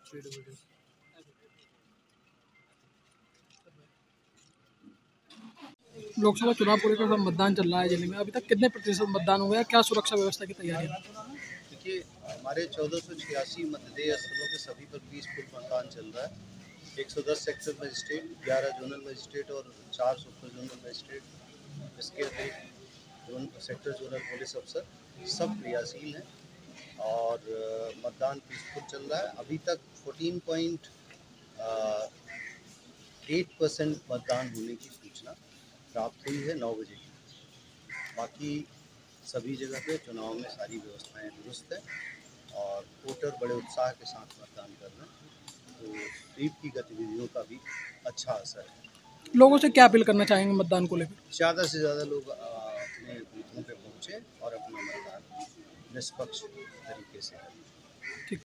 लोकसभा चुनाव को लेकर मतदान चल रहा है जिले में, अभी तक कितने प्रतिशत मतदान हो गया, क्या सुरक्षा व्यवस्था की तैयारी है? देखिए, हमारे 1486 मतदेय स्थलों के सभी पर 20 फुट मतदान चल रहा है। 110 सेक्टर मजिस्ट्रेट, 11 जोनल मजिस्ट्रेट और 4 सुपर जोनल मजिस्ट्रेट, इसके अतिरिक्त सेक्टर जोनल पुलिस अफसर सब क्रियाशील हैं और मतदान पीसफुल चल रहा है। अभी तक 14.8% मतदान होने की सूचना प्राप्त हुई है 9 बजे की। बाकी सभी जगह पे चुनाव में सारी व्यवस्थाएं दुरुस्त है और वोटर बड़े उत्साह के साथ मतदान कर रहे हैं, तो स्वीप की गतिविधियों का भी अच्छा असर है। लोगों से क्या अपील करना चाहेंगे मतदान को लेकर? ज़्यादा से ज़्यादा लोग अपने बूथों पे पहुँचे और अपना मतदान निष्पक्ष तरीके से करें।